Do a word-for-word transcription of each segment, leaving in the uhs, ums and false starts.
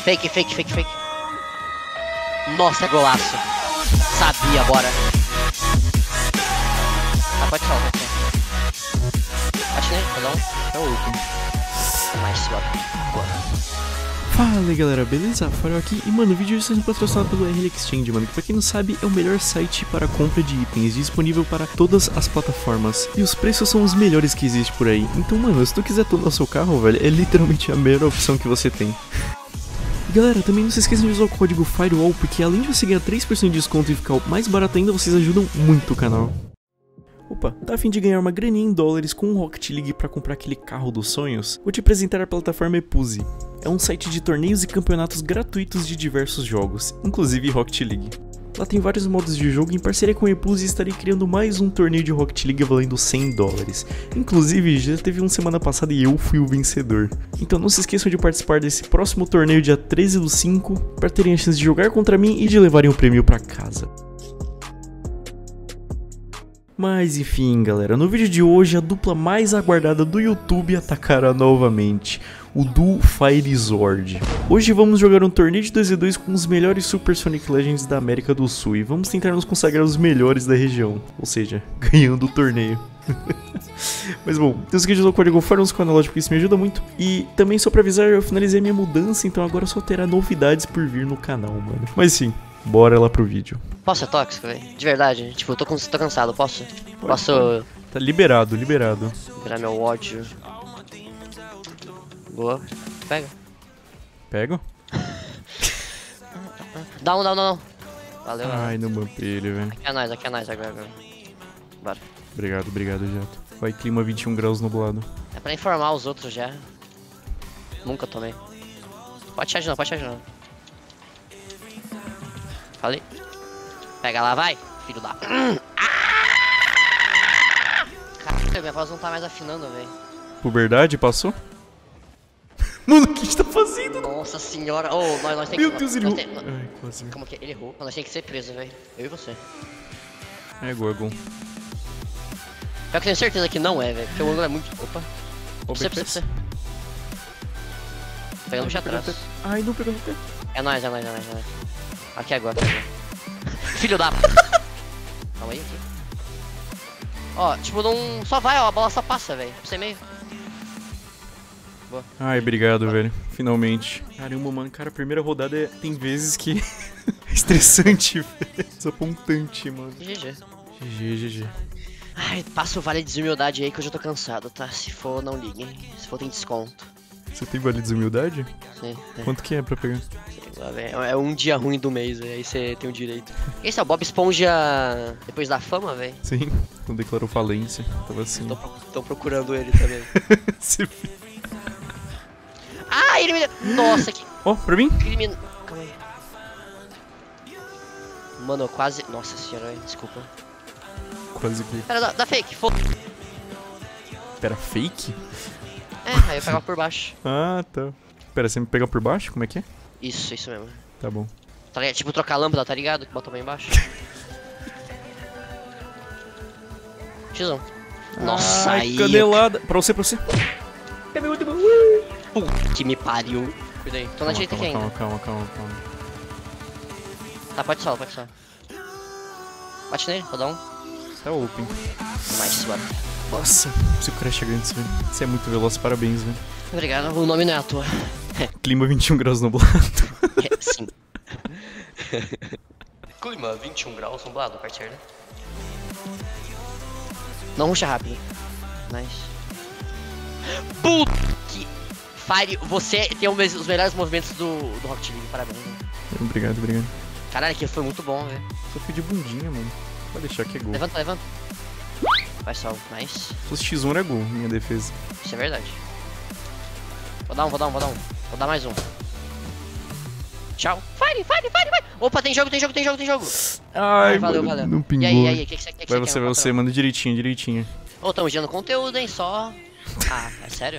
Fake, fake, fake, fake. Nossa, é golaço. Sabia, bora. Ah, pode salvar, pode salvar. Acho que nem, não. É o último. Mais, bora. Bora. Fala aí galera, beleza? Farol aqui e mano, o vídeo está sendo patrocinado pelo R L Exchange, mano, que pra quem não sabe é o melhor site para compra de itens, disponível para todas as plataformas e os preços são os melhores que existe por aí. Então mano, se tu quiser tunar o seu carro, velho, é literalmente a melhor opção que você tem. E galera, também não se esqueçam de usar o código FIREWALL, porque além de você ganhar três por cento de desconto e ficar mais barato ainda, vocês ajudam muito o canal. Opa, tá a fim de ganhar uma graninha em dólares com o Rocket League pra comprar aquele carro dos sonhos? Vou te apresentar a plataforma Epuzi. É um site de torneios e campeonatos gratuitos de diversos jogos, inclusive Rocket League. Lá tem vários modos de jogo e em parceria com a Epuzi estarei criando mais um torneio de Rocket League valendo cem dólares. Inclusive, já teve um semana passada e eu fui o vencedor. Então não se esqueçam de participar desse próximo torneio dia treze do cinco, para terem a chance de jogar contra mim e de levarem o prêmio pra casa. Mas enfim galera, no vídeo de hoje a dupla mais aguardada do YouTube atacará novamente, o duo Firezord. Hoje vamos jogar um torneio de dois v dois com os melhores Super Sonic Legends da América do Sul e vamos tentar nos consagrar os melhores da região, ou seja, ganhando o torneio. Mas bom, não esqueça de usar o código FIREWALL no canal, porque isso me ajuda muito. E também só pra avisar, eu finalizei minha mudança, então agora só terá novidades por vir no canal, mano. Mas sim, bora lá pro vídeo. Posso ser tóxico, velho? De verdade, tipo, eu tô, tô cansado, posso? Pode, posso... Pode. Tá liberado, liberado. Liberar meu ódio. Boa. Pega. Pego? Dá um, dá um, dá um. Valeu, ai, não bumpei ele, velho. Aqui é nóis, aqui é nóis agora, agora. Bora. Obrigado, obrigado, Jato. Vai, clima vinte e um graus nublado. É pra informar os outros já. Nunca tomei. Pode charge não, pode charge não. Falei. Pega lá, vai, filho da... Caraca, minha voz não tá mais afinando, velho. Puberdade, passou? Mano, o que a gente tá fazendo? Nossa senhora, oh, nós, nós tem Meu que... Deus, ele nós errou. tem... Ai, quase. Como que ele errou? Nós tem que ser preso, velho. Eu e você. É, Gorgon. Pior que eu tenho certeza que não é, velho. Porque o ângulo é muito... Opa. Pra você, pra você, pra você. Pegando já atrás. Ai, não pegou no pé. É nóis, é nóis, é nóis, é nóis. Aqui agora, aqui agora. Filho da... Calma aí, aqui. Ó, tipo, não... Só vai, ó, a bola só passa, velho. Pra você meio. Boa. Ai, obrigado, velho. Finalmente. Caramba, mano, cara, a primeira rodada é... tem vezes que... é estressante, velho. Desapontante, mano. G G. G G, G G. Ai, passa o vale de desumildade aí que eu já tô cansado, tá? Se for, não liguem. Se for, tem desconto. Você tem vale de desumildade? Sim. É. Quanto que é pra pegar? É um dia ruim do mês, véio. Aí você tem o direito. Esse é o Bob Esponja depois da fama, velho? Sim, quando declarou falência. Tava assim. Tô, tô procurando ele também. Se... Ah, ele me... Nossa, que... Ó, oh, pra mim? Crimino... Calma aí. Mano, eu quase... Nossa senhora, véio. Desculpa. Quase que... Pera, dá, dá fake, foda. Pera, fake? É, aí eu pegava por baixo. Ah, tá. Pera, você me pega por baixo? Como é que é? Isso, isso mesmo. Tá bom. Tá ligado? Tipo trocar a lâmpada, tá ligado? Que bota bem embaixo. X um. Nossa, ai, aí... canelada. Eu... Pra você, pra você. Cadê o último? Puta que me pariu. Cuida aí. Tô na direita aqui ainda. Calma, calma, calma, calma. Tá, pode só, pode só. Bate nele, vou dar um. Tá open. Mais, bora. Nossa, seu crash é grande, velho. Você é muito veloz, parabéns, velho. Obrigado, o nome não é à toa. Clima vinte e um graus nublado. É, sim. Clima vinte e um graus nublado, parceiro. Não ruxa rápido. Nice. Puta que... Fire, você tem um, os melhores movimentos do, do Rocket League, parabéns. Né? Obrigado, obrigado. Caralho, aqui foi muito bom, velho. Só fui de bundinha, mano. Pode deixar que é gol. Levanta, levanta. Vai só, nice. Se fosse X um era gol, minha defesa. Isso é verdade. Vou dar um, vou dar um, vou dar um. Vou dar mais um. Tchau. Fire, fire, fire, fire. Opa, tem jogo, tem jogo, tem jogo, tem jogo. Ai, Ai valeu, mano, valeu. não pingou. E aí, e aí, o que, que você quer? Vai você, vai você, manda direitinho, direitinho. Ô, oh, tamo gerando conteúdo, hein, só. Ah, é sério?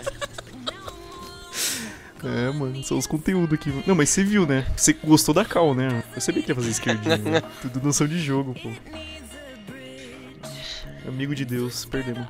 É, mano, são os conteúdos aqui. Não, mas você viu, né? Você gostou da cal, né? Eu sabia que ia fazer esquerdinha, né? Tudo noção de jogo, pô. Amigo de Deus, perdemos.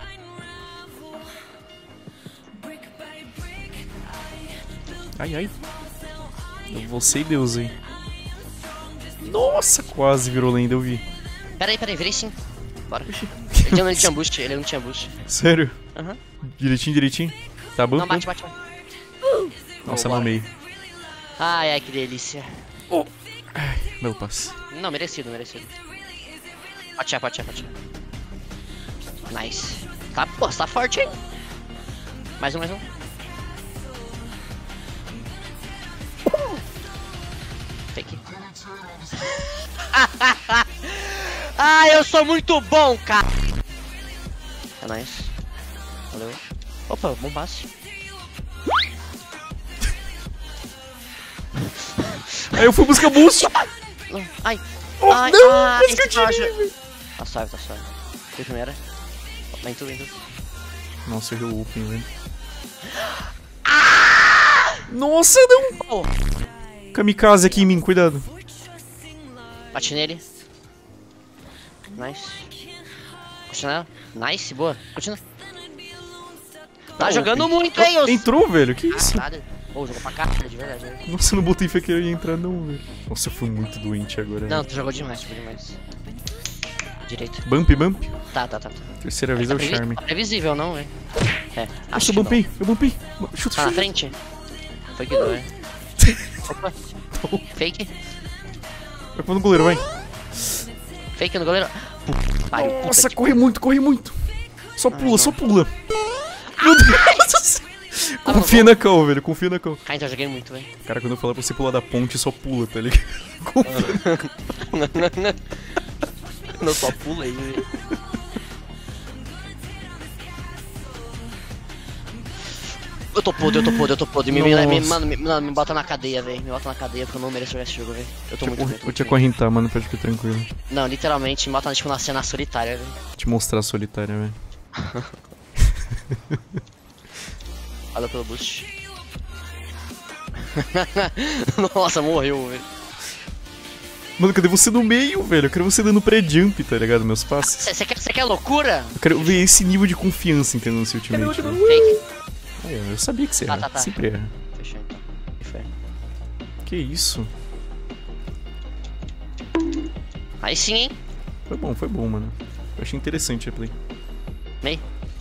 Ai, ai. Eu vou ser Deus, hein. Nossa, quase virou lenda, eu vi. Peraí, peraí, virei sim. Bora. Ele não tinha boost, ele não tinha boost. Sério? Aham. Uhum. Direitinho, direitinho? Tá bom? Não, bate, bate, bate. Nossa, Oh, mamei. Ai, ai, que delícia. Oh. Ai, belo passe. Não, merecido, merecido. Pode tirar, pode tirar, pode tirar. Nice. Tá, pô, você tá forte, hein? Mais um, mais um. Fake. Ah, eu sou muito bom, cara. É nice. Valeu. Opa, bom passe. Aí eu fui buscar boost. Ai. Oh, ai, não, ai, mas que eu esse cara tirei, já- velho. Tá suave, tá suave. Foi primeira. Vem tu, vem tu. Nossa, errei o open, velho. Nossa, não. Oh, Kamikaze aqui em mim, cuidado. bate nele. Nice. Continua. Nice, boa. Continua. Tá Tá jogando open. muito, hein, os... Entrou, velho, que isso? Nada. Ô, jogou pra caralho, de verdade. Né? Nossa, eu não botei fé que eu ia entrar não, velho. Nossa, eu fui muito doente agora. Não, velho. tu jogou demais, jogou demais. Direito. Bump, bump. Tá, tá, tá. tá. Terceira vez é o Previ- charme. tá previsível, não, velho? É. Acho Nossa, que eu não. bumpei, eu bumpei. Chuta, Tá na chuta. frente? Foi que deu, é. Opa. Fake. Vai pro goleiro, vai. Fake no goleiro. Puta, pariu, puta Nossa, que- corre muito, corre muito. Só Ai, pula, não. só pula. Meu Deus. Confia na cal, velho, confia na cal. Ah, então eu joguei muito, velho. Cara, quando eu falar pra você pular da ponte, só pula, tá ligado? Confia. Não, só pula aí, velho. Eu tô podre, eu tô podre, eu tô podre. Me, me, me, Nossa. mano, me, mano, me bota na cadeia, velho. Me bota na cadeia porque eu não mereço jogar esse jogo, velho. Eu tô muito Vou bem. vou te acorrentar, mano, pode ficar tranquilo. Não, literalmente, me bota tipo, na cena solitária, velho. Te mostrar a solitária, velho. Valeu pelo boost. Nossa, morreu, velho. Mano, cadê você no meio, velho? Eu quero você dando pré-jump, tá ligado? Meus passes. Você quer, cê quer loucura? Eu quero ver esse nível de confiança, entendeu? No seu ultimate. velho. Fake. Aí, ó, eu sabia que você Tá, erra. tá, tá. Sempre erra. Fechou então. E foi. Que isso? Aí sim, hein? Foi bom, foi bom, mano. Eu achei interessante a play. Meio.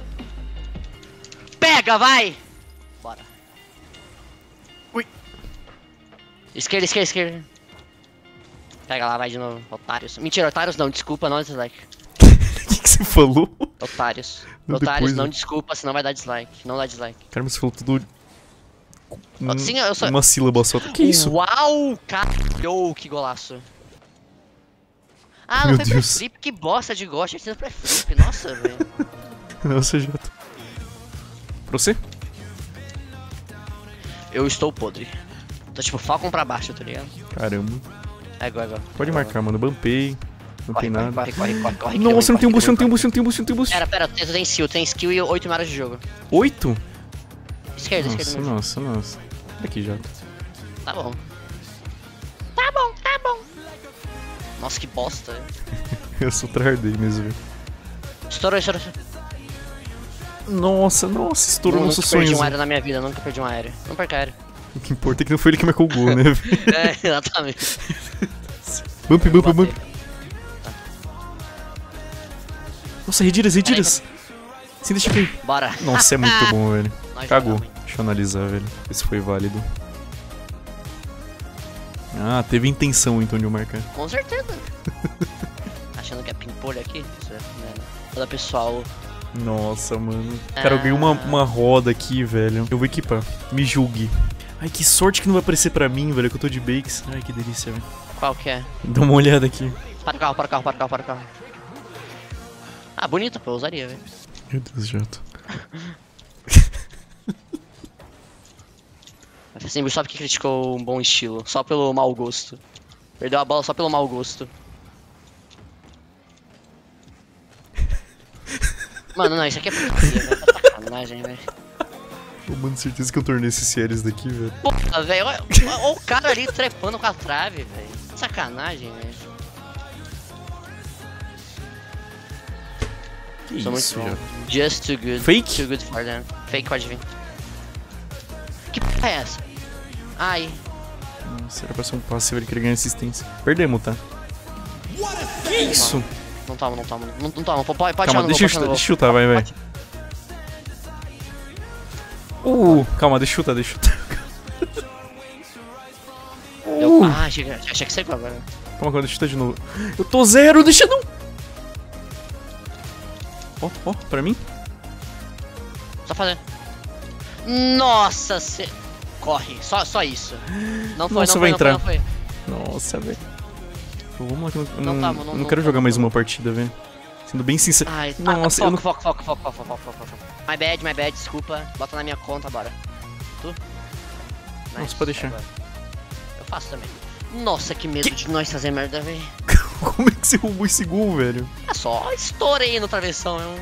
Pega, vai! Bora. Ui. Esquerda, esquerda, esquerda. Pega lá, vai de novo. Otários. Mentira, otários não, desculpa, não dislike. O que, que você falou? Otários. Não, Otários, depois, não né? desculpa, senão vai dar dislike. Não dá dislike. Cara, mas você falou tudo. Um, Sim, eu sou- Uma sílaba só. Que isso? Uau, caralho, que golaço. Ah, não Meu foi Deus. pré-flip, que bosta de gosto. Tinha sido pré-flip, nossa, velho. Nossa, Jota. Pra você? Eu estou podre. Tô tipo Falcon pra baixo, tá ligado? Caramba. É igual, é igual. Pode marcar, mano. Bumpei. Não Corre, tem corre, nada. corre, corre, corre, corre. Nossa, não tem um boost, não tem um boost. boost, não tem um boost, não tem um boost. Pera, pera, tu tem skill, tem skill e oito horas de jogo. Oito? Esquerda, Nossa, esquerda mesmo. nossa, nossa. Daqui, Jota. Tá bom. Tá bom, tá bom. Nossa, que bosta. Eu sou tryhardei mesmo, viu? Estourou, estourou, estourou. Nossa, nossa, estourou Nunca nossos perdi sonhos. um aéreo na minha vida, nunca perdi um aéreo. Não perca aéreo. O que importa é que não foi ele que marcou o gol, né? velho? É, exatamente. Bump, bump, Vou bump. bater. Nossa, rediras, rediras. Sim, deixa cair. Bora. Nossa, é muito bom, velho. Nós Cagou. jogamos, hein? Deixa eu analisar, velho. Ver se foi válido. Ah, teve intenção então de eu marcar. Com certeza. Achando que é pimpolho aqui? Isso é, né? Toda pessoal. Nossa, mano. Cara, eu ganhei uma, uma roda aqui, velho. Eu vou equipar. Me julgue. Ai, que sorte que não vai aparecer pra mim, velho, que eu tô de bakes. Ai, que delícia, velho. Qual que é? Dá uma olhada aqui. Para o carro, para o carro, para o carro, para o carro. Ah, bonito, pô, eu usaria, velho. Meu Deus, Jato. Assim, o Ubisoft que criticou um bom estilo, só pelo mau gosto. Perdeu a bola só pelo mau gosto. Mano, não, isso aqui é putaria, velho. Tá sacanagem, velho. Pô, mano, certeza que eu tornei esses séries daqui, velho. Puta, velho, olha, olha o cara ali trepando com a trave, velho. Sacanagem, velho. Que Sou isso, muito bom. Jato. Just too good. Fake? Too good for them. Fake pode vir. Que porra é essa? Ai. Nossa, era pra ser um passe, ele queria ganhar assistência. Perdemos, tá? Que isso? Não toma, não toma. Não, não toma. Pode, pode Calma, tirar no deixa eu gol, chutar, pode deixa eu chutar, vai, vai. Uh, calma, deixa eu chutar, deixa eu chutar. Eu, Uh, ah, achei, achei que você agora. calma, calma, deixa eu chutar de novo. Eu tô zero, deixa não. Ó, ó, pra mim. Só fazer. Nossa, cê... Corre, só, só isso. Não foi, Nossa, não, vai foi, não entrar. foi, não foi. Nossa, velho. Pô, vamos lá, que eu não, Não não, tamo, não- não não quero tamo, jogar mais não. uma partida, velho. Sendo bem sincero. Ai, Nossa, ah, eu não... foco, foco, foco, foco, foco, foco, foco, foco. My bad, my bad, desculpa. Bota na minha conta, bora. Tu? Nossa, pode deixar. agora. Eu faço também. Nossa, que medo de nós fazer merda, velho. Como é que você roubou esse gol, velho? É só estourei no travessão, eu...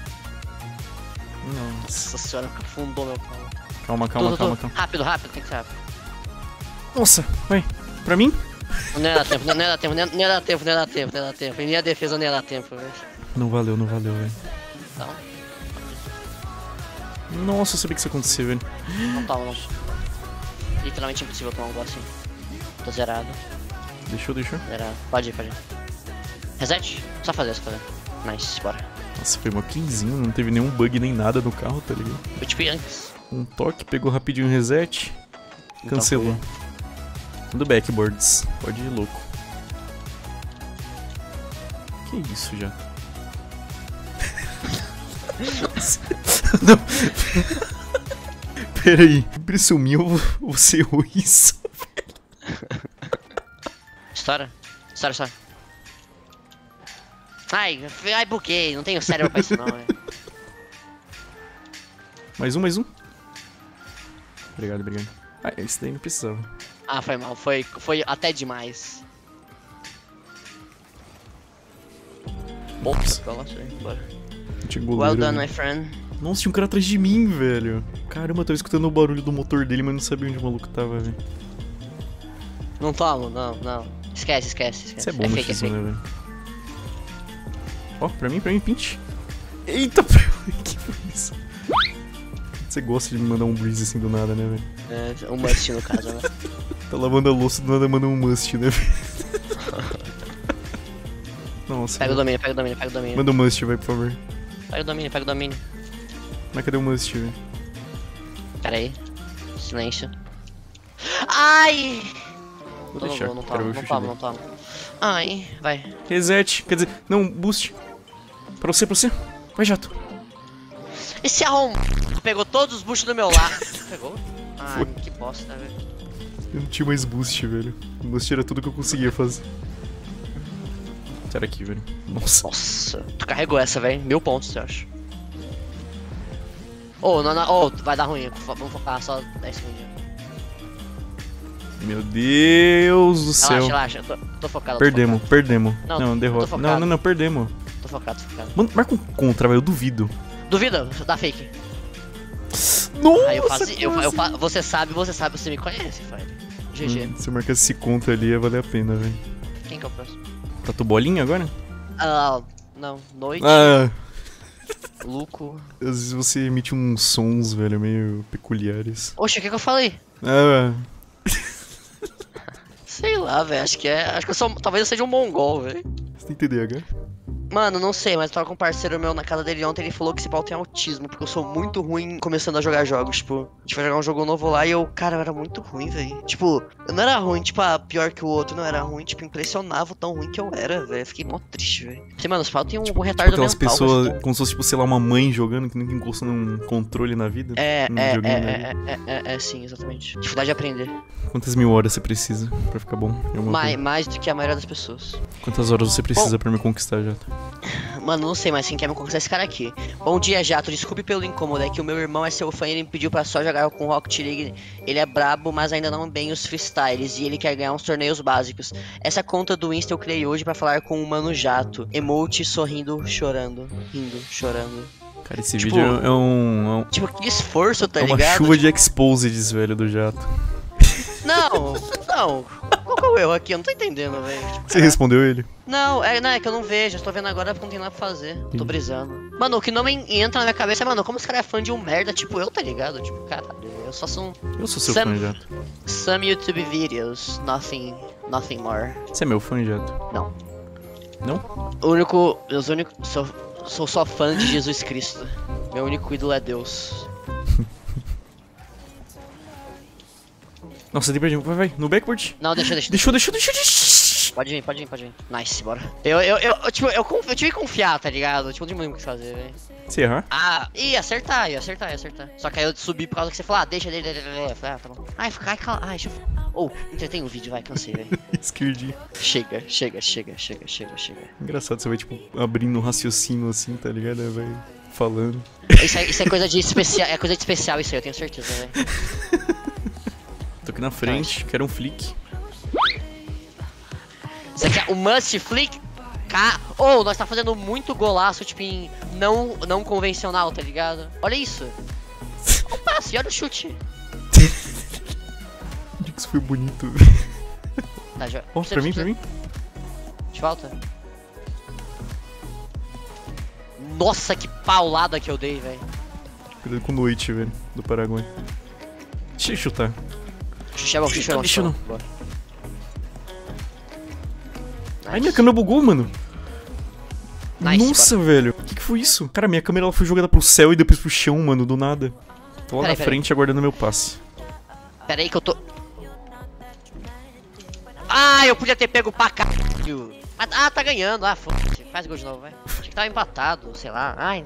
Nossa. Nossa senhora, que afundou meu pau. Calma, calma, Tu, tu, calma, tu. calma. Rápido, rápido, tem que ser rápido. Nossa, vai. Pra mim? Não ia dar tempo, não ia dar tempo, não ia dar tempo, não ia dar tempo, não ia dar tempo. E minha defesa não ia dar tempo, velho. Não valeu, não valeu, velho. Não, Nossa, eu sabia que isso ia acontecer, velho. não tava, não. Literalmente impossível tomar um gol assim. Tô zerado, Deixou, deixou. zerado. Pode ir, pode ir. Reset? Só fazer, só fazer. Nice, bora. Nossa, foi mó cleanzinho, não teve nenhum bug nem nada no carro, tá ligado? Eu tipo antes. Um toque, pegou rapidinho o reset, Então cancelou. Do backboards, pode ir louco. Que isso já? Não. Pera aí, impressão minha ou você errou isso? Estoura. Estoura, estoura. Ai, ai, buguei. Não tenho cérebro pra isso não, velho. Mais um, mais um. Obrigado, obrigado. Ah, esse daí não precisava. Ah, foi mal. Foi, foi até demais. Ops, nossa, bora. Não tinha goleiro, Well done, velho. my friend. Nossa, tinha um cara atrás de mim, velho. Caramba, eu tava escutando o barulho do motor dele, mas não sabia onde o maluco tava, velho. Não tomo, não, não. Esquece, esquece, esquece. Isso é bom no fake, é X um, fake. né, velho? Ó, pra mim, pra mim, pinte. Eita, pra que foi isso? Você gosta de me mandar um breeze assim do nada, né, velho? É, um must no caso, né? Tá lavando a louça do nada, manda um must, né, velho? Nossa. Pega o velho. domínio, pega o domínio, pega o domínio. Manda um must, vai, por favor. Pega o domínio, pega o domínio. Mas cadê o must, velho? Pera aí. Silêncio. Ai! Vou Tô no deixar, gol, não quero toma, ver o não chute toma, dele. não toma. Ai, vai. Reset, quer dizer, não, boost. Pra você, pra você. Vai, jato. Esse arrombado pegou todos os boosts do meu lado. Pegou? Ai, que bosta, velho. Eu não tinha mais boost, velho. O boost era tudo que eu conseguia fazer. Sai daqui, velho. Nossa. Nossa, tu carregou essa, velho. Mil pontos, eu acho. Ô, oh, não, não, oh, vai dar ruim. Vamos focar só dez segundinhos. Meu Deus do céu. Relaxa, relaxa. Tô, tô focado. Perdemos, Tô perdemos. Não, Não, tô derrota. focado. Não, não, não, perdemos. focado, tô focado. Tô focado. Mano, marca um contra, velho. Eu duvido. Duvida? Dá fake. Nossa, Aí eu faço. Eu, eu, quase. fa- você sabe, você sabe, você me conhece, Fire. G G. Hum, se eu marcasse esse contra ali, ia valer a pena, velho. Quem que é o próximo? Tá tu bolinha agora? Ah, não. Noite, Ah, Luco. às vezes você emite uns sons, velho, meio peculiares. Oxe, o que que eu falei? Ah, Sei lá, velho. Acho que é. Acho que eu sou. Talvez eu seja um mongol, velho. você tem T D A H? Mano, não sei, mas eu tava com um parceiro meu na casa dele ontem, ele falou que esse pau tem autismo, porque eu sou muito ruim começando a jogar jogos, tipo, a gente foi jogar um jogo novo lá e eu, cara, eu era muito ruim, velho. Tipo, eu não era ruim, tipo, ah, pior que o outro, não era ruim, tipo, impressionava o tão ruim que eu era, velho. Fiquei mó triste, velho. Porque, mano, esse pau tem um, um retardo Aquelas mental. pessoas, mas- como se fosse, tipo, sei lá, uma mãe jogando que nunca encostou num controle na vida. É, num é, é, videogame na vida. é, é, é, é, sim, exatamente. Dificuldade de aprender. Quantas mil horas você precisa pra ficar bom? em alguma Mais, coisa? mais do que a maioria das pessoas. Quantas horas você precisa pra me conquistar, Jato? Mano, não sei mais quem quer me conquistar esse cara aqui. Bom dia, Jato. Desculpe pelo incômodo. É que o meu irmão é seu fã e ele me pediu pra só jogar com Rocket League. Ele é brabo, mas ainda não bem os freestyles. E ele quer ganhar uns torneios básicos. Essa conta do Insta eu criei hoje pra falar com o Mano Jato. Emote sorrindo, chorando. Rindo, chorando. Cara, esse Tipo- vídeo é um, é um- Tipo, que esforço, tá é uma ligado? chuva de exposeds, velho, do Jato. Não, não. Qual é o erro aqui? Eu não tô entendendo, velho. Tipo, Você respondeu ele? Não, é, não, é que eu não vejo. Eu tô vendo agora porque não tem nada pra fazer. Tô brisando. Mano, o que não me entra na minha cabeça é, mano, como esse cara é fã de um merda, tipo eu, tá ligado? Tipo, caralho, eu só sou um... Eu sou seu Some- fã, Jato. Some YouTube videos, nothing, nothing more. Você é meu fã, Jato? Não. Não? O único, os únicos, sou, sou só fã de Jesus Cristo. Meu único ídolo é Deus. Nossa, dei pra gente. Vai, vai. No backboard. Não, deixa, deixa. Deixou, deixou, deixou, deixou. Pode vir, pode vir, pode vir. Nice, bora. Eu, eu, eu, eu, tipo, eu, conf- eu tive que confiar, tá ligado? Tipo, não tinha muito o que fazer, velho. Se errar? Ah, ia acertar, ia acertar, ia acertar. Só que aí eu subi por causa que você falou, ah, deixa ele, deixa ele. Eu falei, ah, tá bom. Ai, fica, ai, cala, ai, deixa eu... Ou, oh, entretém o vídeo, vai, cansei, velho. Esquerdinho. Chega, chega, chega, chega, chega, chega. Engraçado, você vai, tipo, abrindo um raciocínio assim, tá ligado? Aí vai falando. Isso é, isso é coisa de especial, é coisa de especial isso aí, eu tenho certeza, velho. Tô aqui na frente, quero um flick. Isso aqui é o must flick. Ca... Oh, nós tá fazendo muito golaço, tipo, em não, não convencional, tá ligado? Olha isso. Olha o passe, olha o chute. Isso foi bonito. Tá, já... Ó, oh, pra mim, pra mim. De falta. Nossa, que paulada que eu dei, velho. Cuidado com noite, velho, do Paraguai. Deixa eu chutar. Xuxa é bom, xuxa é bom. Deixa eu não. Boa. Ai, minha câmera bugou, mano. Nice, Nossa, velho. O que, que foi isso? Cara, minha câmera ela foi jogada pro céu e depois pro chão, mano, do nada. Tô lá Peraí, na peraí. frente aguardando meu passe. Pera aí que eu tô... Ah, eu podia ter pego pra caralho. Ah, ah, tá ganhando. Ah, foda-se. Faz gol de novo, vai. Achei que tava empatado, sei lá. Ai,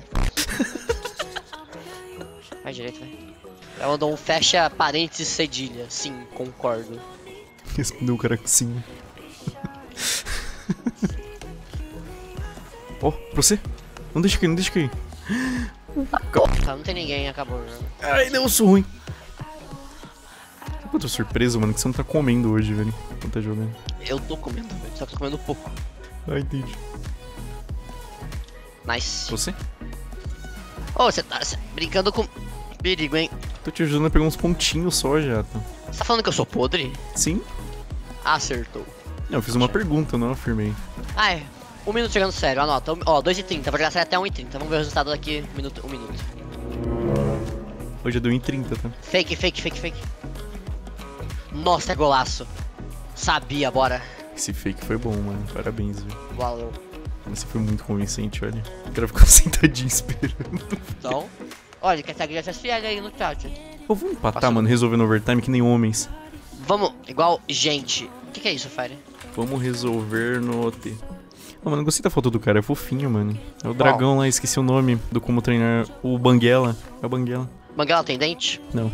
vai direito, vai. Ela mandou um fecha parênteses cedilha. Sim, concordo. Respondeu o cara com sim. Ó, oh, pra você. Não deixa cair, não deixa cair. Tá, não tem ninguém, acabou o jogo. Ai, deu isso ruim. Eu tô surpreso, mano, que você não tá comendo hoje, velho. Quando tá jogando. Eu tô comendo, velho. Só que tô comendo pouco. Ah, entendi. Nice. Você? Ô, você tá cê- brincando com perigo, hein? Tô te ajudando a pegar uns pontinhos só, já. Tá? Você tá falando que eu sou podre? Sim? Acertou. Não, eu fiz uma pergunta, não afirmei. Ah, é. Um minuto chegando sério, anota. Ó, dois e trinta. Vou jogar sério até um e trinta. Vamos ver o resultado daqui. Um minuto, um minuto. Hoje é deu em trinta, tá? Fake, fake, fake, fake. Nossa, é golaço. Sabia, bora. Esse fake foi bom, mano. Parabéns, velho. Valeu. Esse foi muito convincente, olha. O cara ficou sentadinho esperando. Então, olha, quer seguir essas fiel aí no chat. Pô, vamos empatar, Passou. mano, resolvendo overtime que nem homens. Vamos, igual gente. O que, que é isso, Fire? Vamos resolver no T. Oh, mano, gostei da foto do cara, é fofinho, mano. É o dragão lá, esqueci o nome do como treinar. O Banguela. É o Banguela. Banguela tem dente? Não.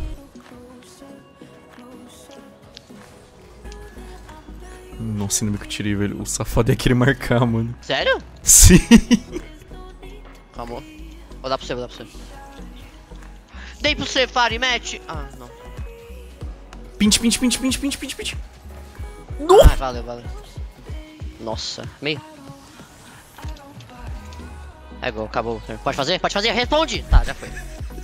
Nossa, ainda bem que eu tirei, velho. O safado ia querer marcar, mano. Sério? Sim. Calma. Vou dar pra você, vou dar pra você. Dei pra você, Fire, mete. Ah, não. Pinte, pinte, pinte, pinte, pinte, pinte, pinte. Ah, valeu, valeu. Nossa, meio. É gol, acabou. Pode fazer? Pode fazer? Responde! Tá, já foi.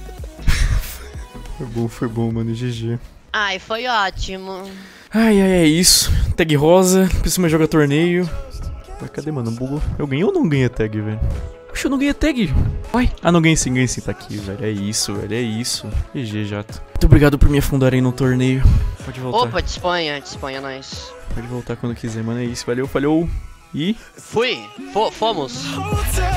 Foi bom, foi bom, mano. G G. Ai, foi ótimo. Ai, ai, é isso. Tag rosa. Preciso mais jogar torneio. Mas cadê, mano? Bugou. Eu ganhei ou não ganhei a tag, velho? Puxa, eu não ganhei a tag. Uai. Ah, não ganhei sim, ganhei sim. Tá aqui, velho. É isso, velho. É isso. G G, jato. Muito obrigado por me afundarem no torneio. Pode voltar. Opa, disponha, disponha nós. Pode voltar quando quiser, mano. É isso. Valeu, falhou. E... Fui. Fo- fomos. Hotel